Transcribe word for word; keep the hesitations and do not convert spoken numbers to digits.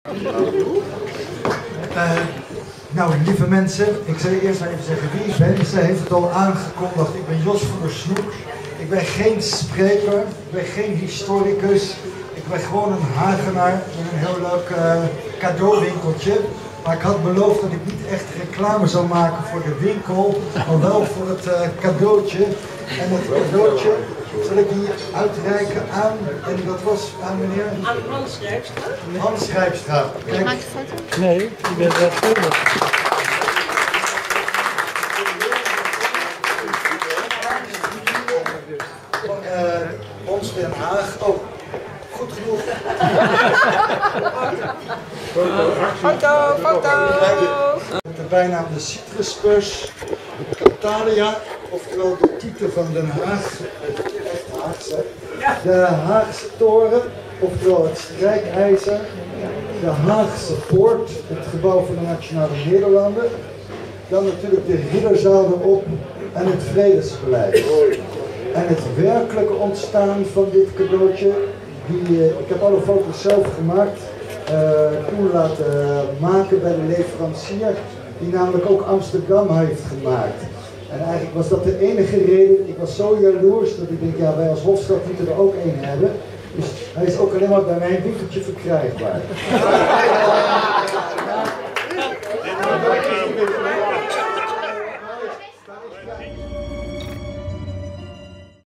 Uh, nou, lieve mensen, ik zal eerst maar even zeggen wie ik ben. Zij heeft het al aangekondigd. Ik ben Jos van der Snoek. Ik ben geen spreker, ik ben geen historicus. Ik ben gewoon een Hagenaar met een heel leuk uh, cadeauwinkeltje. Maar ik had beloofd dat ik niet echt reclame zou maken voor de winkel, maar wel voor het uh, cadeautje. En het cadeautje zal ik hier uitreiken aan, en dat was aan meneer? Aan Hans Rijpstra. Hans Rijpstra. Kijk. Maak je foto? Nee, ik ben wel schuldig. Uh, ons Den Haag. Oh, goed genoeg. Foto, foto. Met de bijnaam de Citruspers, Catalia, oftewel de titel van Den Haag. Echt Haagse. De Haagse toren, oftewel het strijkijzer. De Haagse poort, het gebouw van de Nationale Nederlanden. Dan natuurlijk de Ridderzaal erop en het Vredespaleis. En het werkelijke ontstaan van dit cadeautje, die, uh, ik heb alle foto's zelf gemaakt, uh, toen laten uh, maken bij de leverancier, die namelijk ook Amsterdam heeft gemaakt. En eigenlijk was dat de enige reden, ik was zo jaloers dat ik denk, ja, wij als Hofstad moeten er ook één hebben. Dus hij is ook alleen maar bij mijn winkeltje verkrijgbaar.